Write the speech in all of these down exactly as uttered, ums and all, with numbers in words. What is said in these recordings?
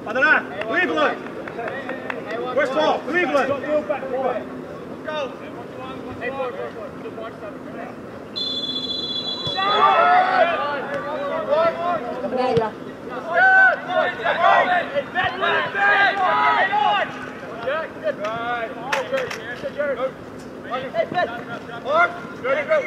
Padrón, Cleveland! Where's ball? Cleveland! Go! Hey, boy, boy, boy. Just watch that. Coming at ya. Hey, Ben! Mark! Good, good.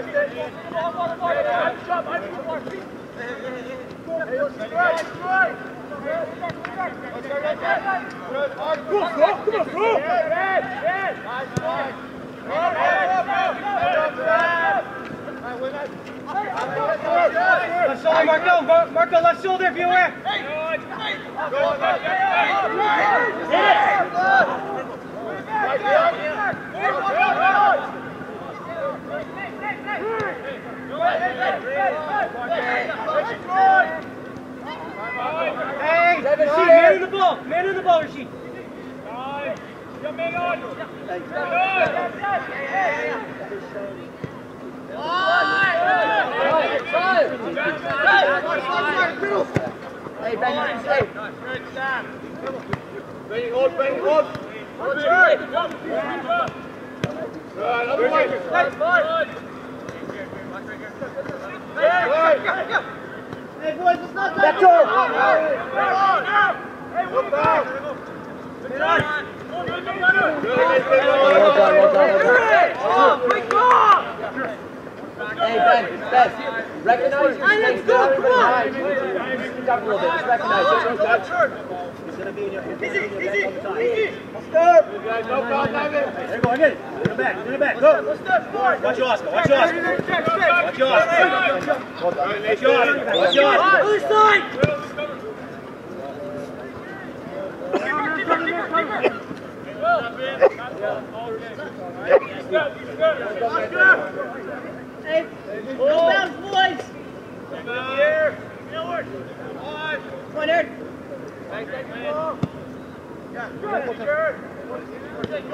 Left shoulder, Marco! Marco, left shoulder if you're aware! Hey, Rashid, man in the ball, man in the ball, Rashid. Hey, Ben, you're safe. Bang hold, bang hold. Good, other way. Nice, boy. Hey, boys, it's not that. That's all. Hey, look back. Good night. Well done, well done, well done. Quick ball. Hey, Ben, Ben, recognize your mistakes. Come on, come on. Just up a little bit, just recognize it. He's going to be in your easy, easy, easy. Let's go. There you go, I get it. In the back, in the back, go. Watch your Oscar, watch your Oscar. Watch your Oscar. Watch your Oscar, watch your Oscar. Other side. Hey, no bounce, boys! Here! Forward! Come on, Eric! Thanks, thanks, man! Yeah, good! Good! Go!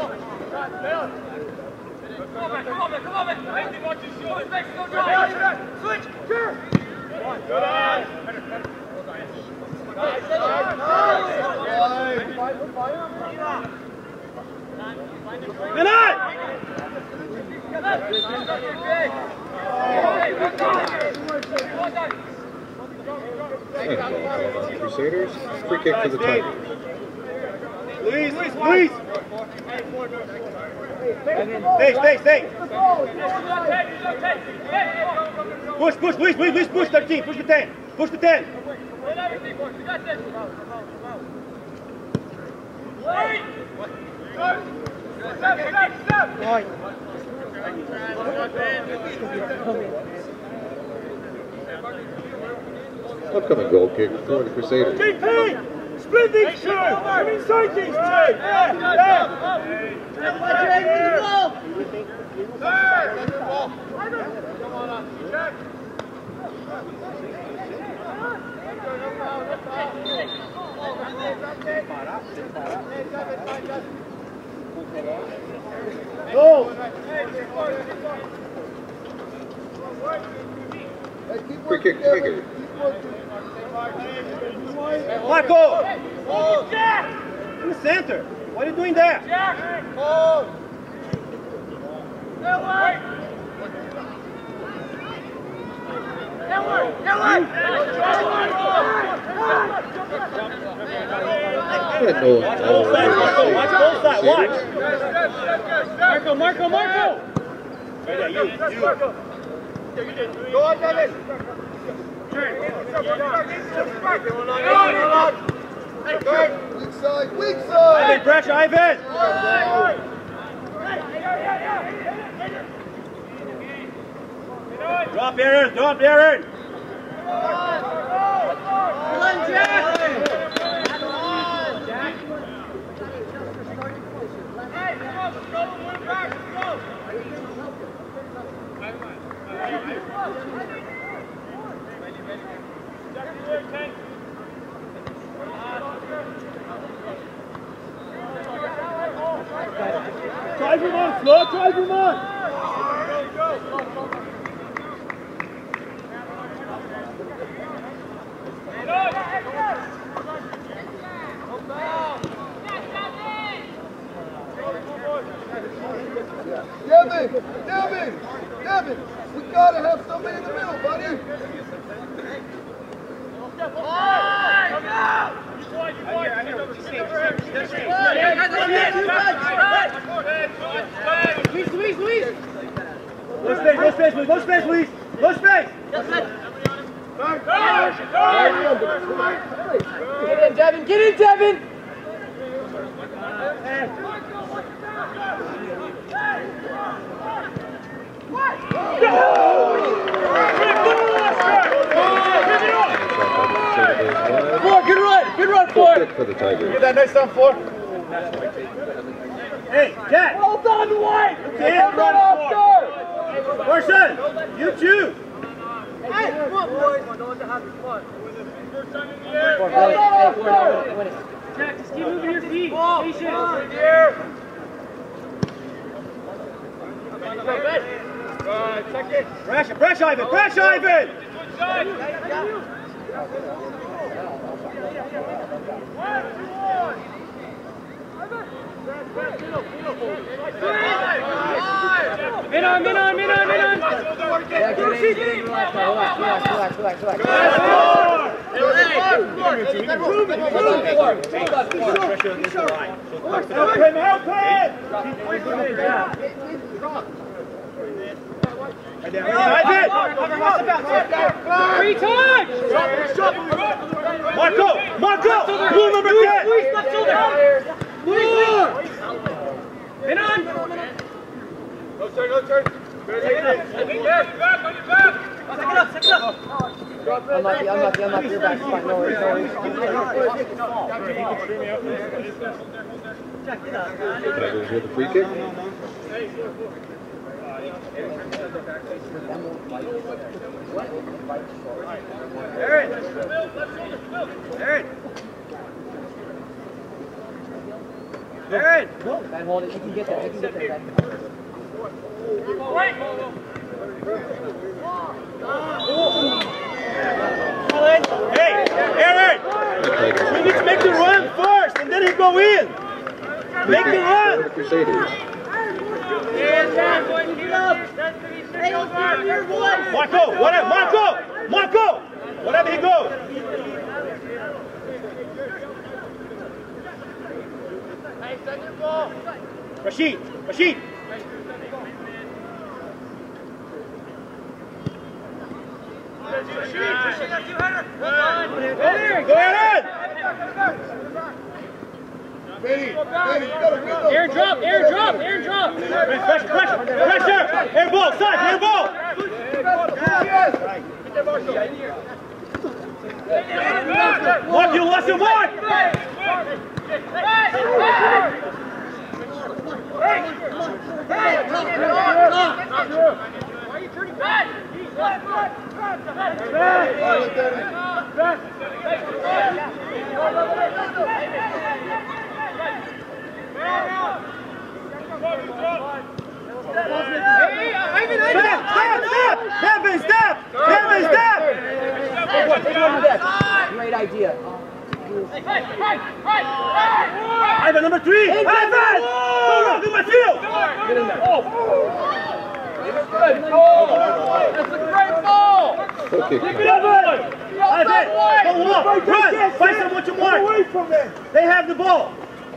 Come on, man! Come on, man! Come on, man! Nice, watch your shoulders! Thanks, go drive! Switch! Sure! Good on! Good on! Crusaders, free kick for the Tigers. Luis, Luis, Luis! Stay, stay, stay! Push, push, Luis, Luis, Luis, push thirteen, push the ten, push the ten! Upcoming goal kick for the Crusaders. G P! Split these two! Come inside these two! Yeah, yeah! Watch your head with the ball! Come on up, check! Go! Free kick Tigers. Marco! In the center! What are you doing there? Hold! Edward! Edward! Edward! Watch both sides, Marco! Watch both sides! Watch! Marco! Marco! Marco! Right there, you! You! Go on, Dennis! Weak side, weak side! Ivan, pressure, Ivan! Drop Aaron, drop Aaron! Come on, Jack! Hey, come on, let's go, we're back, let's go! Drive him on, Flo, drive him on! Devin! Devin! Devin! We gotta have somebody in the middle, buddy! Luis, Luis, Luis! No space, no space, Luis, no space, Luis! No space! Get in, Devin! Get in, Devin! Four, good run! Good run, Four! For the Tigers. Get that nice down, Four. Hey, Jack! Well done, White! Well done, Oscar! Carson, you choose! Hey, come on, boys! Don't let that happen, come on. First time in the air! Four, win it. Hey, Four, now win it, win it. Jack, just keep moving your feet. Patient. Pressure, pressure, Ivan, pressure, Ivan! Min on, min on, min on, min on! Yeah, get in, get in, relax, now, relax, relax, relax, relax, relax. Help him, help him! Three times! Marco! Marco! Rule number ten! Luis, left shoulder! Luis! In on! No turn, no turn! Back on your back! Second up, second up! Unlucky, unlucky, unlucky, your back's fine, no worries, no worries. Tigers with a free kick. Aaron! Aaron! Aaron! Ben, hold it, you can get there, you can get there, Ben. Hey, Aaron! We need to make the run first, and then he go in. Make the run. Crusaders. Marco, whatever, Marco, Marco, whatever he goes. Hey, second ball. Rashid, Rashid. Go ahead! Air drop, air drop, air drop! Pressure, pressure, pressure! Air ball, side, air ball! Mark, you lost your mark! Why are you turning back? Devin, step! Devin, step! Great idea. Ivan, number three! Ivan! Go wrong in my field! Get in there. Oh! Good goal! That's a great ball! Okay. Ivan! Ivan! Go up! Run! Find someone to mark! Away from them! They have the ball!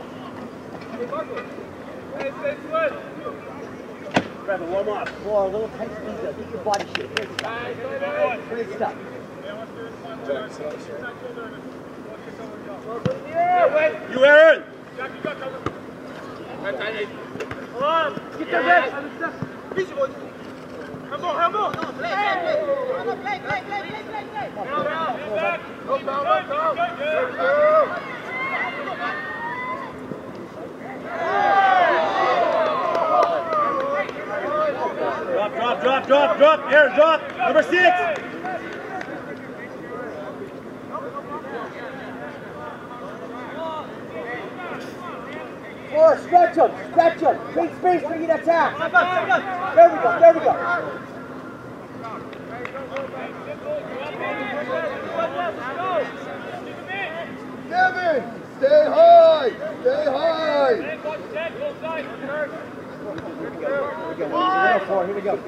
Trevor, warm up. Boy, a little tight squeeze up. Get your body shape. Great stuff. Great stuff. You, Aaron! Come on! Get there, Ben! Easy, boys! Come on, come on! Play, play, play, play, play, play, play! Go down, go down, go down! Drop, drop, drop, drop, drop! Aaron, drop! Number six! Four, stretch him, stretch him. Create space for you to attack. There we go, there we go. Devin, stay high, stay high. Four, here we go.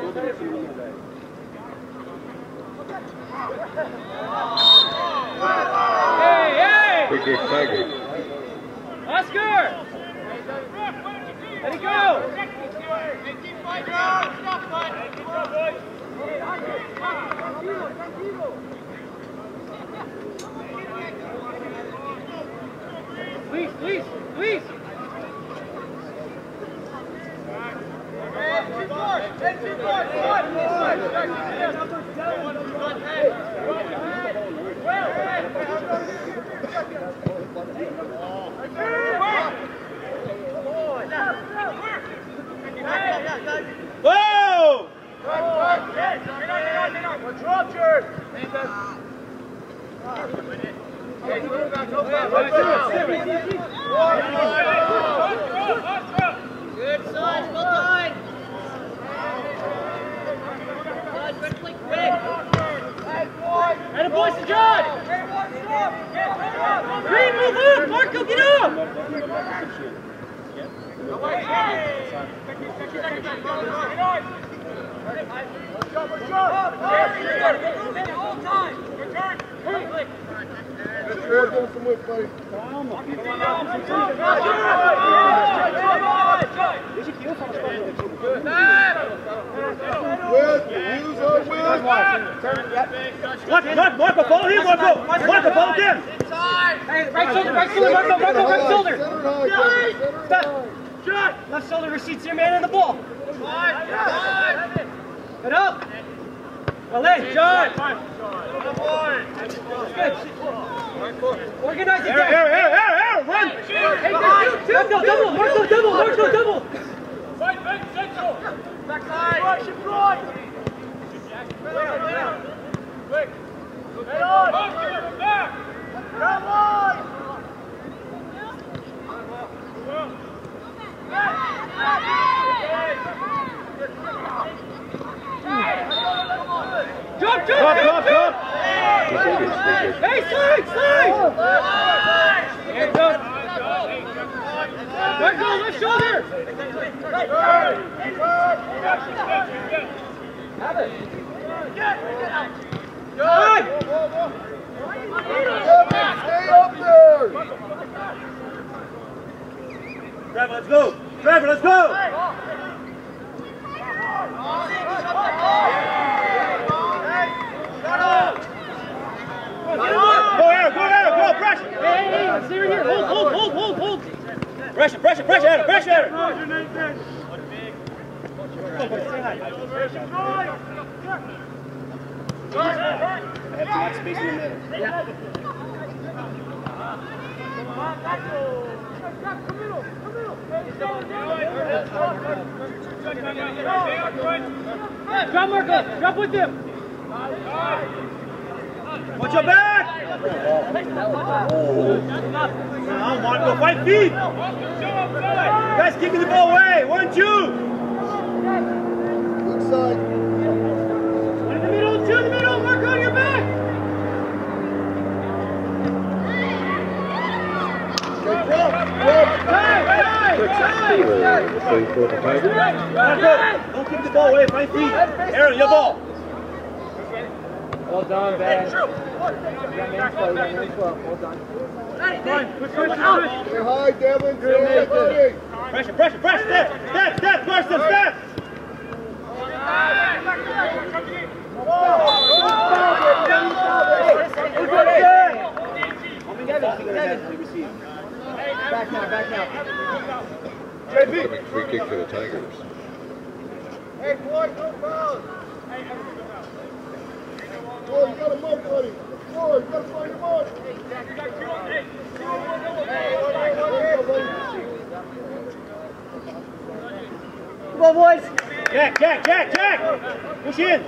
Hey, hey! Big kick, Tigard. Oscar! Let it go! Please, please, please! Whoa! Good size, well done. And a boys to John! Green, move up! Marco, get up! Let's go some whip, buddy. Whip, use our whip. Marco, Marco, Marco, follow him, Marco! Marco, follow him! Hey, right shoulder, right shoulder, Marco, Marco, right shoulder! Stop! Shot! Left shoulder receipts your man in the ball! Get up! Well in, John! Good. Organize it there! Here, here, here, here! Run! Hey, double, double! Marco, double! Marco, double! Right, right, central! Backside! Right, shift right! Quick! Head on! Back! Come on! Jump, jump, jump, jump! Hey, slide, slide! Hands up! Marco, left shoulder! Have it! Good! Stay up there! Trevor, let's go! Trevor, let's go! Go there, go there, go, pressure! Hey, hey, hey, stay right here, hold, hold, hold, hold, hold! Pressure, pressure, pressure, Adam, pressure, Adam! I have too much space in the middle. Yeah. Drop Marco, drop with him! Watch your back! Now, Marco, five feet! Guys, kicking the ball away! One, two! Good side. One in the middle, two in the middle! Marco, on your back! Okay, drop, drop. Time, time, time! Playing for the Tigard. Marco, don't kick the ball away, five feet! Aaron, your ball! Well done, Ben. You got man slow, you got man slow. Well done. Stay high, Devin. Stay high. Pressure, pressure, pressure! Step, step, step, Carson, step! Back now, back now. Coming free kick for the Tigers. Hey, boys, no foul. Oh, you got a mark, buddy. Oh, you got to find your mark. Come on, boys! Jack, Jack, Jack, Jack! Push in!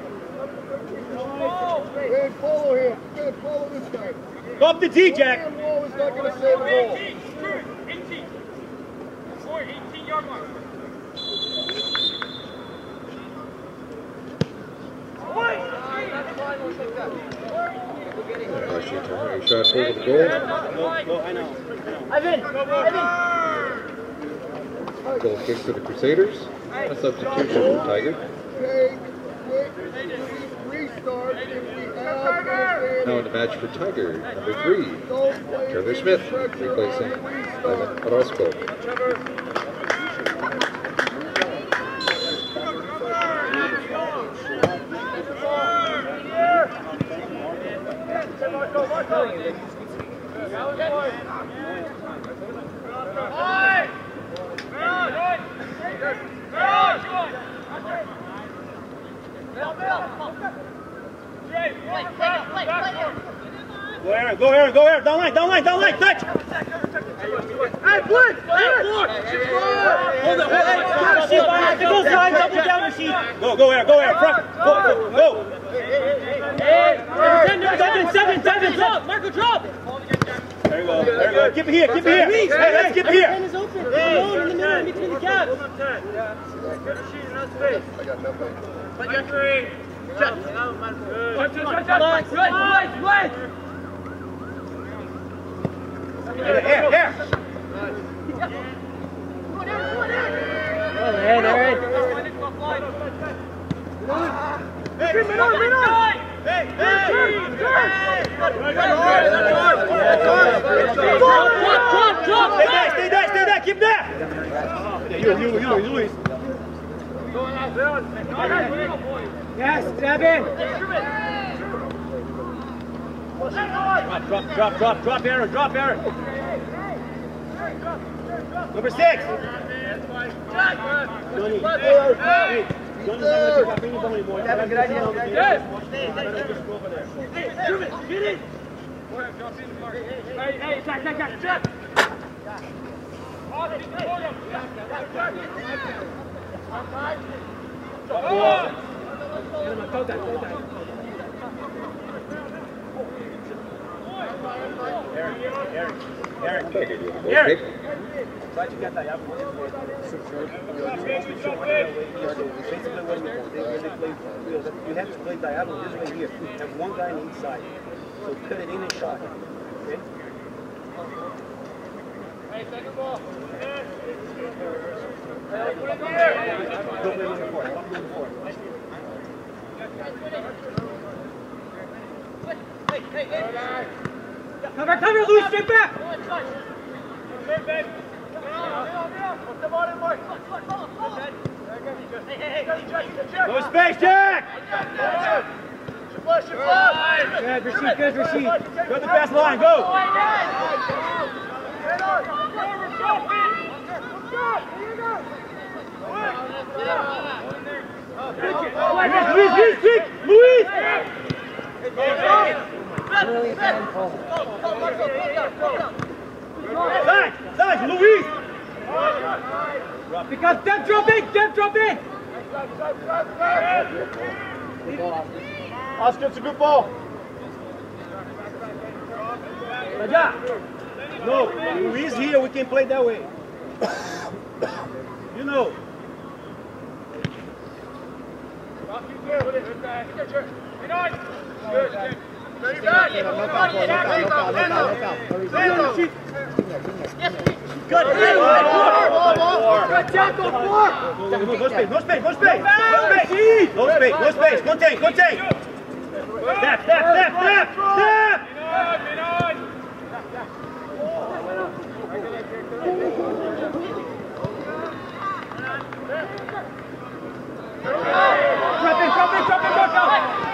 Hey, follow him. Hey, follow this guy. Go up the D, Jack! Man wall is not going to save the ball. eighteen. Four, eighteen yard line. Nice shot over the goal. Go, go, I know. Ivan! Ivan! Goal kick for the Crusaders. A substitution for Tigard. Take, quick, restart if we have. Now in the match for Tigard, number three, Trevor Smith, replacing Evan Orozco. Go Aaron, go Aaron, go Aaron, down line, down line, down line, touch! Hey, Blitz! Hold it, hold it, Rashid, behind, go side, double down, Rashid! Go, go Aaron, go Aaron, front, go, go, go! Hey, seven, seven, seven, up, Marco, drop! There you go, there you go, keep it here, keep it here! Hey, let's keep it here! Pen is open, alone in the middle, in between the caps! I got no pain. But you're three! Shut! Relax, relax, relax! Here, here, here! Oh, hey, there it is. Hey, man on, man on! Hey, hey! Turn, turn! Drop, drop, drop! Stay there, stay there, stay there, keep there! You, you, you, Luis. Yes, Devin! Drop, drop, drop, drop, drop, Aaron, drop, Aaron. Number six. Johnny. Hey, Johnny's not going to pick up anything anymore. Devin, good idea. Get in. Hey, hey, Jack, Jack, Jack, Jack. Aaron, Aaron, Aaron, Aaron. Glad you got that. You have to play diagonal this way here. Have one guy on each side. So cut it in and shot. Okay? Hey, second ball. Put it there. Go play moving forward. Go moving forward. Hey, hey, hey. Cover, cover, Luis, straight back! No space, Jack! Good, Rashid, good, Rashid. Go to the fast line, go! Luis, Luis, Luis, Luis! Really bad call. Side, side, Luis! Because Dev drop in, Dev drop in! Oscar, it's a good ball. Raja! No, Luis here, we can play that way. You know. Good. Ready back! Good! Jack, go four! No space, no space, no space! No space! No space, no space! Contain, contain! Step, step, step, step! Step! Drop in, drop in, drop in, drop in!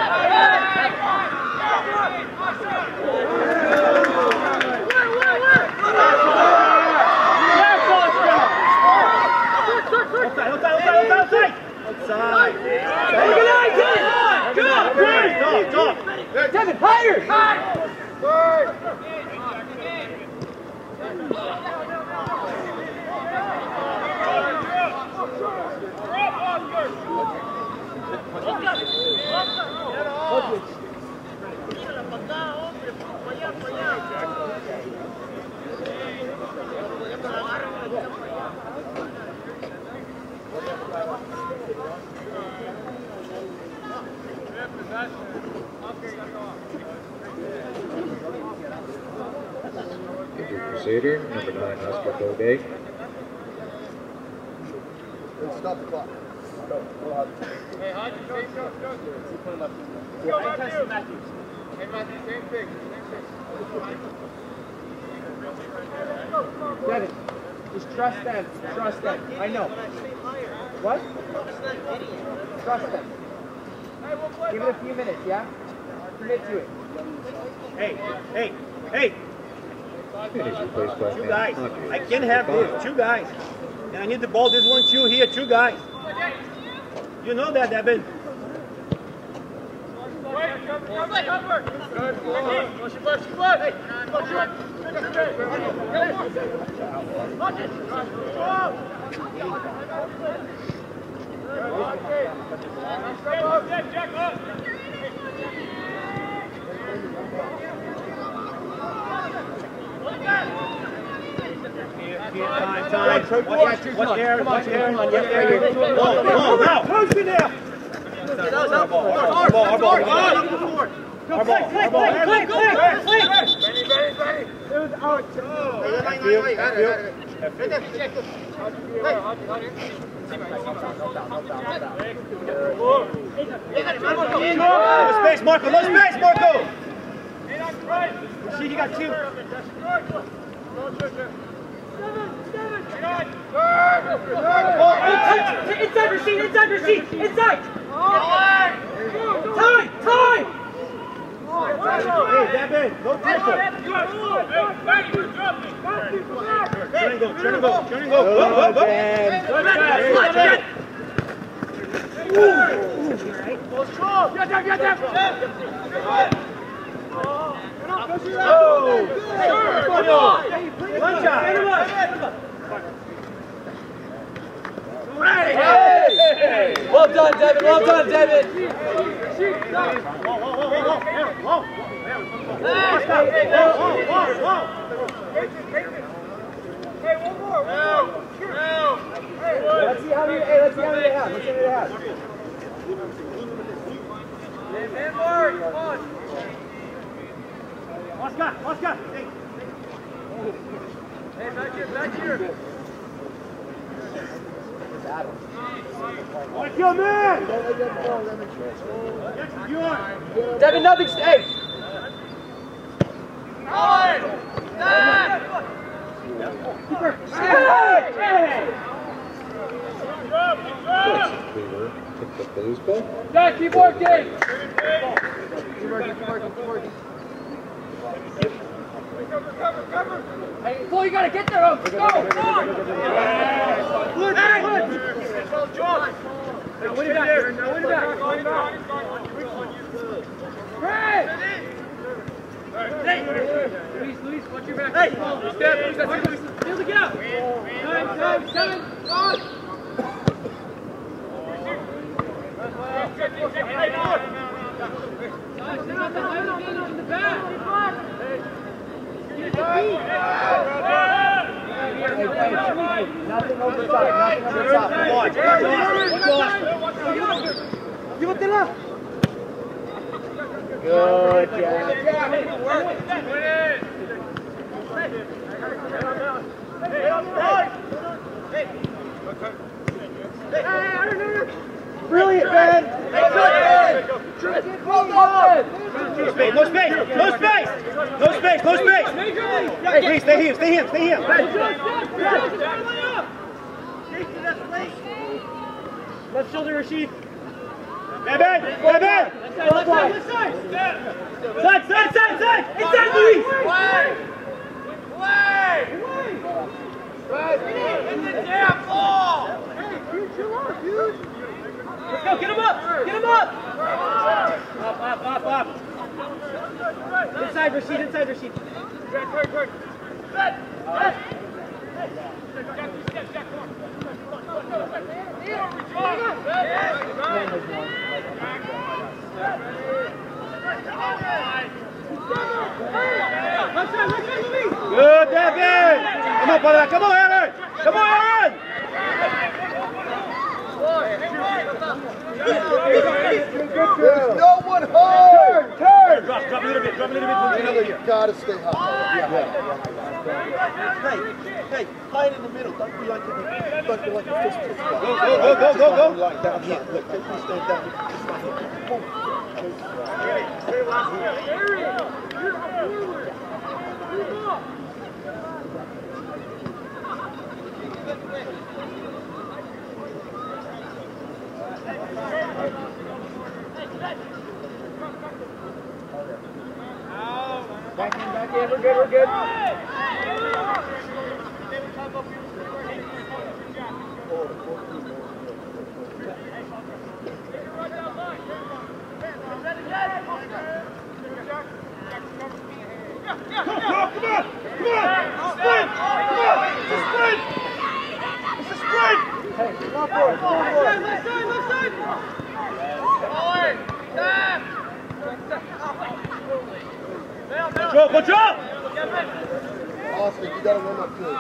Outside, outside, outside, outside! Organize it! Go! Great! Top, top! Devin, higher! Injured Crusader, number nine, Oscar Bode. Stop the clock. Go. Go ahead. Hey, Hodge, go, go, go. Put him up. Go, Hey, Matthew. Matthews. Hey, Matthew, same thing. Same thing. Devin, just trust them. Trust them. I know. What? Trust them. Give it a few minutes, yeah? Commit to it. Hey, hey, hey, He's replaced by two guys. I can't have this. Two guys. And I need the ball. This one, two here, two guys. You know that, Devin. Time, time. Watch, watch there, watch there. Come on, yes, right here. Go, go, now. Push me there. Our ball, our ball, our ball. Go, play, play, play, play, play, play. Benny, Benny, Benny. It was out. No space, Marco. No space, Marco. See, he got two. Inside receipt, inside receipt, inside! Time, time! Hey, Devin, no tackle. Turn and go, turn and go, turn and go. Go, go, go. Go strong. Get that, get that. Oh! One shot. Hey! Well done, Devin. Well done, Devin. Hey, one more. Let's see how many. Hey, let's see how many they have. Let's see how many they have. Man, Mark, come on. Oscar, Oscar. Hey. Hey, back here, back here. What's your man? Devin, nothing. Hey. Picked up the loose ball. Dad, keep working. Keep working, keep working, keep working. Cover, cover, cover. Hey, Flo, you gotta get there. Go, go. Good, good. Well, John. Now win it back, Aaron. Now win it back. Fred! Hey. Luis, Luis, watch your back. Hey. Step, Luis, that's Luis. Field it out. Nine, nine, seven, five. In the back. Hey, nothing over the top. Nothing over the top. Come on, come on. Give it to them. Good, Jack. Brilliant, man. No space, no space, no space, no space, no space. Hey, please, stay here, stay here, stay here. Left shoulder, Rashid. Bad, bad, bad, bad. Left side, left side. Side, side, side, side. Inside, Luis. In the damn ball! Let's go, get him up, get him up. Up, up, up, up. Inside, Rashid, inside, Rashid. Turn, turn, turn. Set! Set! Good, Devin. Come on, brother. Come on, Aaron. Come on, Aaron. There's no one home! Turn, turn. Josh, drop a little bit, drop a little bit. Taylor, you gotta stay high. Yeah, yeah, yeah. Hey, hey, hide in the middle. Don't be like a, don't be like a fist fist. Go, go, go, go, go, go. Like down here. Look, take me stand down. Just like here. Boom. Back in, back in. We're good, we're good. Come on, come on, come on! Sprint! Come on! It's a sprint! It's a sprint! Hey, come on for it, come on for it. Left side, left side! Control, control! Austin, you gotta run up good.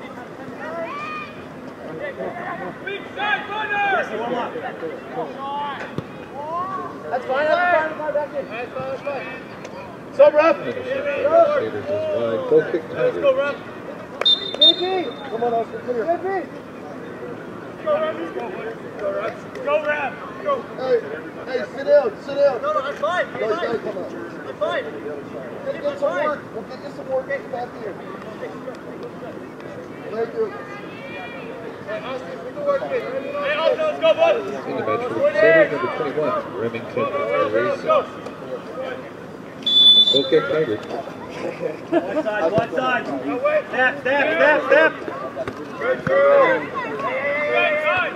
Big side, runner! Yes, warm up. That's fine, that's fine, fine, back in. That's fine, that's fine. So, ref. Finish it. Raiders is wide. Goal kick Let's Tigers. go, Ref. Come on, Austin, clear. Go, Ref. Go, Ref. Go, Ref. Go. Hey, hey, sit down, sit down. No, no, I'm fine. No, I'm you gotta fine. come up. I'm fine. Get, get some work. We'll get you some work back here. Thank you. Hey, Austin, we can work it. Hey, Austin, let's go, bud. In the match for Sailors number twenty-one, Remington Race. Goal kick Tigers. One side, one side. Step, step, step, step. Good through. Right side.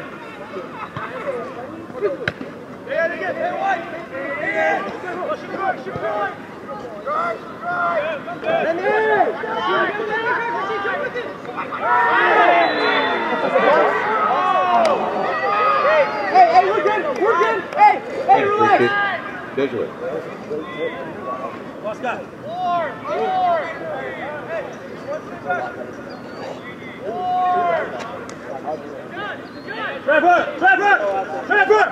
Hey, again, hey, white. Hey, shoot right, shoot right. Right, right. And in. Hey, hey, we're good, we're good. Hey, hey, And free relax. kick Jesuit. Oscar. Four, four. Trevor, Trevor, Trevor.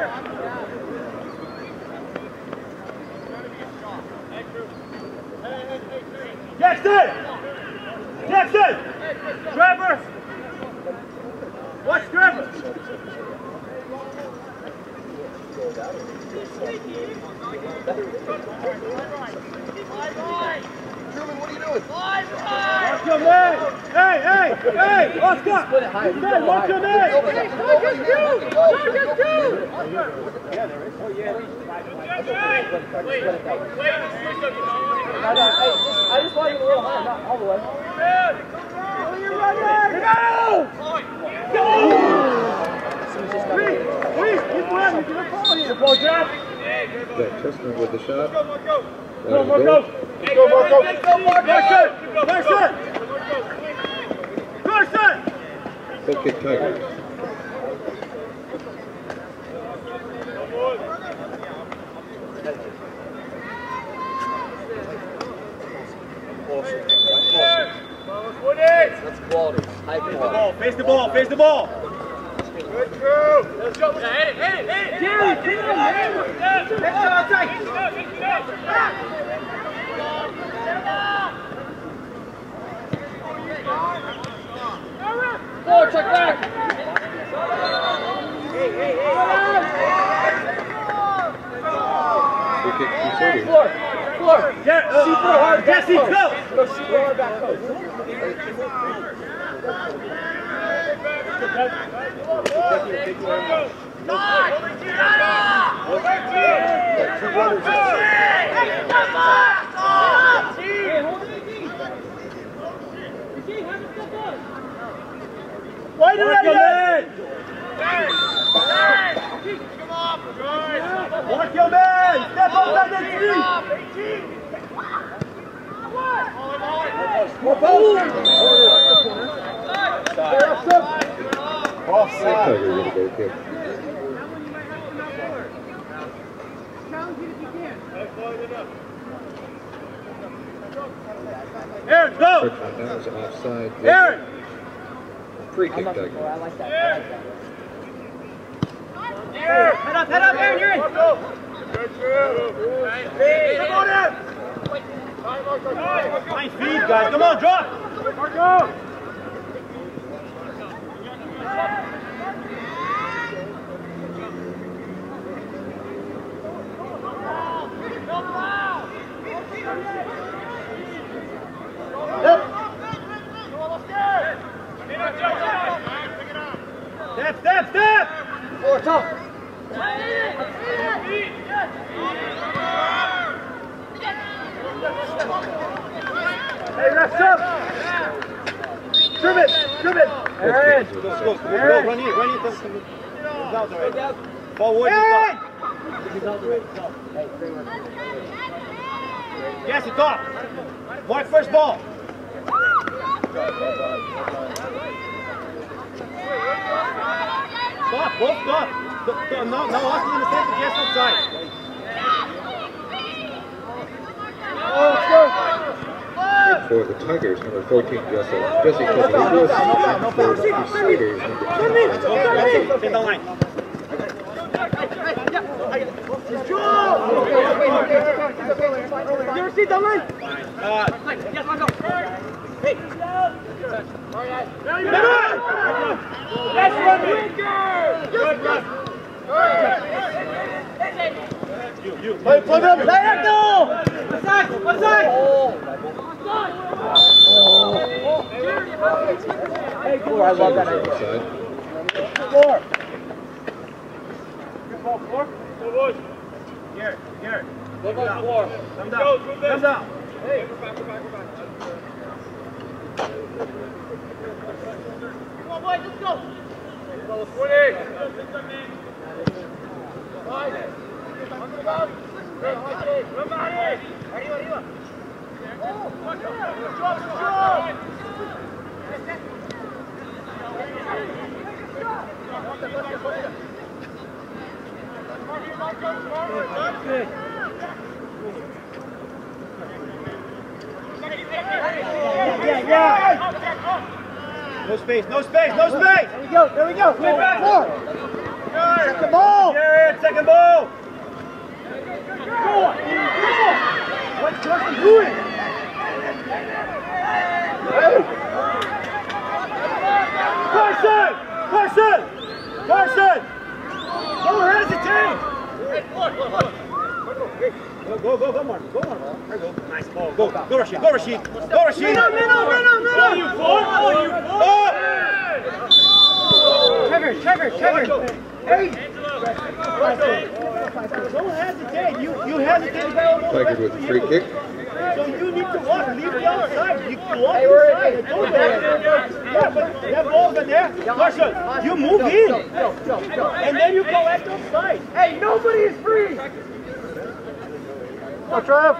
Jackson! Jackson! Trevor! Watch Trevor! Truman, what are you doing? Watch your man! Hey, hey, hey! Oscar! Split it high. Hey, watch your man! Hey, Target two! Target two! Wait, wait, No, no, hey, just, I just want you a little higher, not all the way. Go! Someone's just got Please, please, keep running, keep following him. Ball jab. Jack Chestnut with the shot. Go, Out go, of Marco. goal. Go, Marco. Go, Marco. Carson. Carson. Goal kick Tigers. That's quality. High quality. Face the ball, face the ball. Good through. Let's go. Hit it, hit it, hit it. Jerry, come on, man. Next time outside. Four, check back. Hey, hey, hey. Goal kick Crusaders. Floor, floor. Yeah, uh, See for a hard back Jesse, post. go. Go see for a hard back post. Why did I get? Mark your man! Step outside the tree! More post! Tigers with a goal kick. Aaron, go! Richmond now is offside. Aaron! Free I'm kick not gonna Tigers. go. I like that. I like that. Head up, head up, Aaron, you're in! Nice feed, guys. Come on, drop. Marco. Step, step, step! Four, top. Hey, refs up! Trim it, trim it! Aaron! Go, go, go, go, run in, run in. He's out already. Forward, he's out. He's out already, he's out. Yes, it's off. Mark first ball. Stop, both stop. No, no, no, Austin in the center, yes, outside. Oh, go. For the Tigers, number fourteen, Jesse, Jesse Rodriguez, and for the Crusaders, number ten. Sit down line. You ever see down line? Uh, yes, Marco. Hey. Let's run it. Good, good. You, you. Play, play them. Let it go. One side, one side. Hey, four. I love that idea. Four. Good ball, four. Go, boys. Garrett, Garrett. Go, go, four. Come down. Come down. Hey. Go back, go back, go back. Come on, boys, let's go. Ball is twenty. Five. Arriba, arriba. Yeah, yeah. No space, no space, no space. There we go, there we go. Four, four. Second ball. Jared, second ball. Four. What's Carson doing? Carson! Carson! Carson! Don't hesitate! Go, go, go, go, Mark. Go, Mark. There you go. Nice ball. Go, go, Rashid. Go, Rashid. Go, Rashid. Middle, middle, middle, middle. Oh, you four. Oh, you four. Trevor, Trevor, Trevor. Hey. Don't hesitate. You, you hesitate. Tigers with the free kick. So you need to walk, leave the outside. You walk inside. Don't go yeah, but that ball's in there. Marshall, you move in. And then you collect outside. Hey, nobody is free. Go, Trev.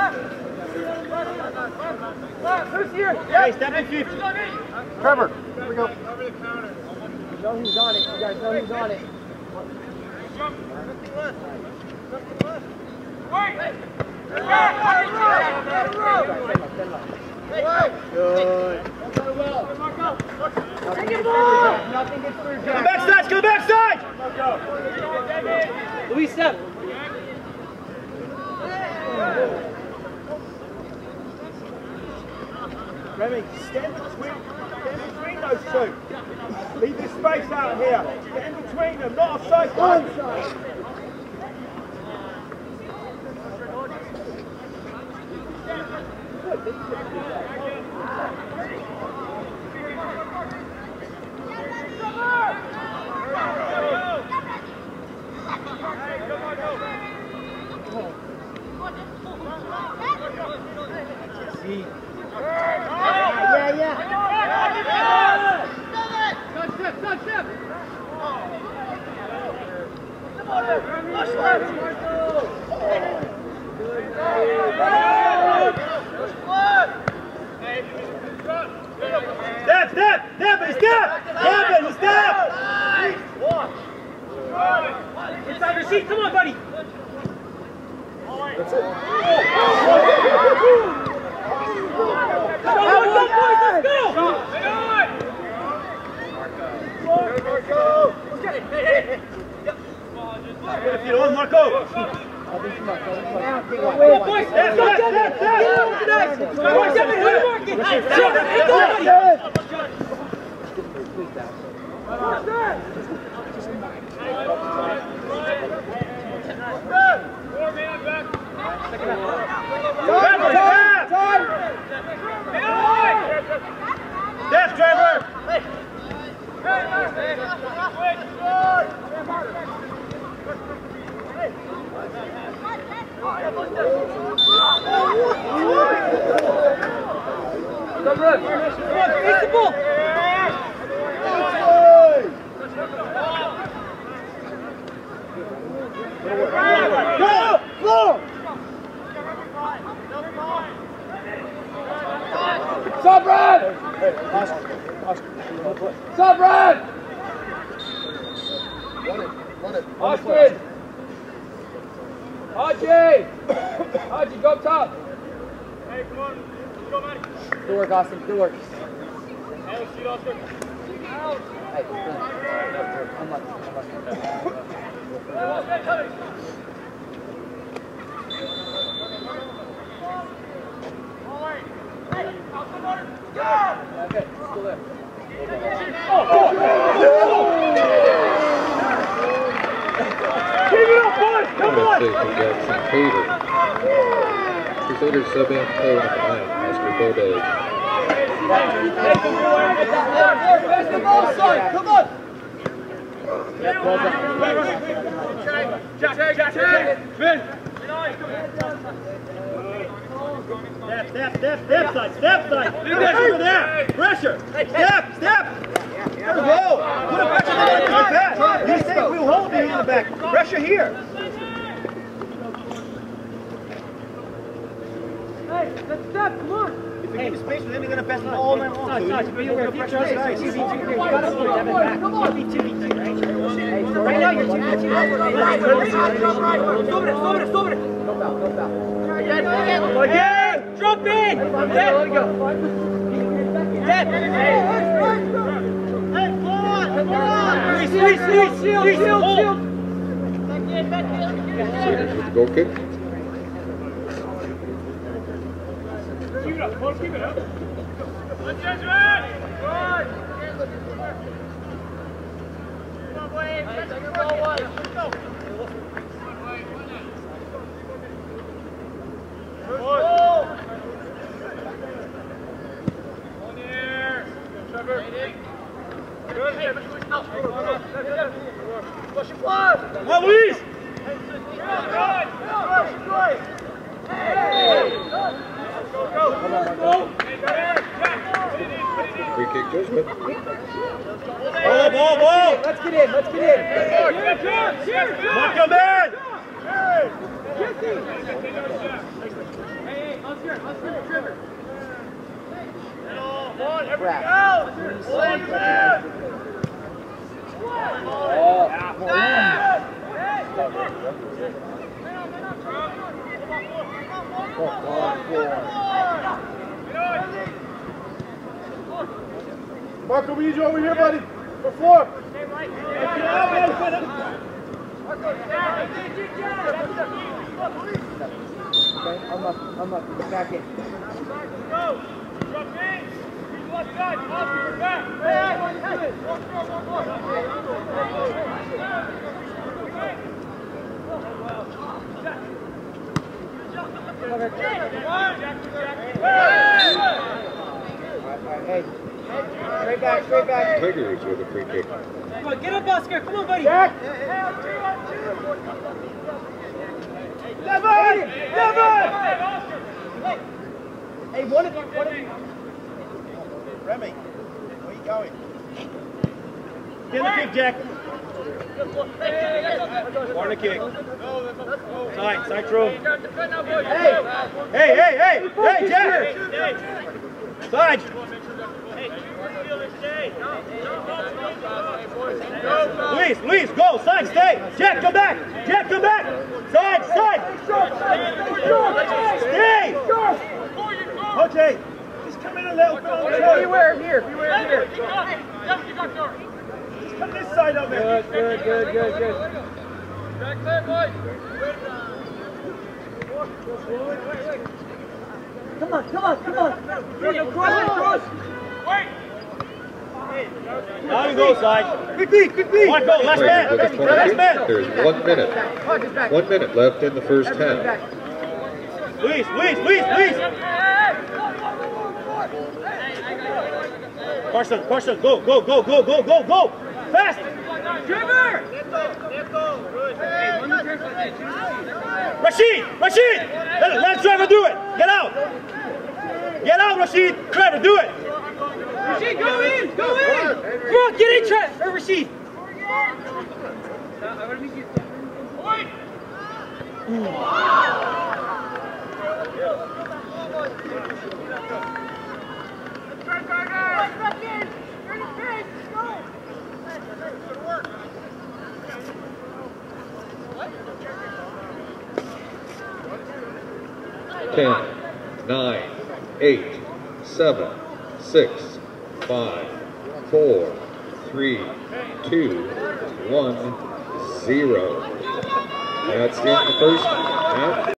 Who's here? Hey, step in fifth. Trevor, here we go. You know he's on it. You guys know he's on it. Wait! Good. Nothing gets through. Go backside, go backside! Louis, step. Remy, stand between, stand between those two. Leave this space out here. Stand between them, not offside. Onside. Yeah, yeah. Touch step, touch step. Step, step, step, step, step, step. Inside your seat, come on, buddy. That's it. Come on, boys, let's go! Marco! Marco! Get it, hey, hey, hey. Put a feet on, Marco! Boys, let's go, Kevin! Organize! Come on, Kevin, who are you working? Hey, Four man back. Yes, Trevor! Come on, face the ball! Go! Floor! Stop, Brad! Stop, Brad! Run it, run it. Austin! Haji! Haji, go up top! Hey, come on. Let's go, Matty. Good work, Austin. Good work. Hey, let's see Oscar. Hey, good. Unlucky. Unlucky. Okay, still there. Keep it up, boys! Come on! Jackson Tater. Crusaders sub in play on the line. Oscar Bodeg. Where's the ball, son? Come on! Jack, Jack, Jack, Jack. Spin. Step, step, step, step side, step side! Pressure over there! Pressure! Step, step! There we go! Put a pressure on the back! You say we'll hold you in the back. Pressure here! Hey, let's step, come on! If you give space for them, they're going to pass the ball all night long. Nice, nice. Be aware, be trust. two v two here. You gotta put Devin back. You can't be two v two, right? Right now, you're two v two. Stop it, stop it, stop it! No foul, no foul. Again! Drop in! Let it go. Dead! Hey, come on! Come on! Shield, shield, shield, shield, shield! Crusaders with the goal kick. Keep it up, come on, keep it up. Let's Jesuit! Good! Come on, boys! Let's go! Let's go! Good ball! On the air! Trevor! Good! Push it forward! Come on, Luis! Go, go! Go! Free kick Jesuit. Ball, ball, ball! Let's get in, let's get in. Mark your man! Crap. Marco, we need you over here, buddy. Perform. Okay, unlucky, unlucky. Back in. Go! Drop in! He's left side! Oscar, back! Hey, hey, hey! Walk, walk, walk, walk! Hey, straight back, straight back. Tigers with a free kick. Come on, get up, Oscar. Come on, buddy. Jack! Devin! Devin! Hey, one of you, one of you. Remy, where you going? Get the kick, Jack. Corner kick. Side, side throw. Hey! Hey, hey, hey! Hey, Jack! Side! Luis, Luis, go! Side, stay! Jack, come back! Jack, come back! Side, side! Stay! Okay, just come in a little bit on the side. Beware here, beware here. Just come this side of it. Good, good, good, good, good. Back there, boys! Come on, come on, come on. Cross, cross. Wait! Now you go, side. Quickly, quickly. One go, last man. With the Last man. There's one minute. One minute left in the first half. Please, please, please, please. Carson, Carson, go, go, go, go, go, go, go. Fast. Trevor! Rashid, Rashid. Let, let Trevor do it. Get out. Get out, Rashid. Trevor, do it. Rashid, go in! Go in! Come on, get in, Trent. Or Rashid. Wait! Ten, nine, eight, seven, six, five, four, three, two, one, zero. That's it, the first half.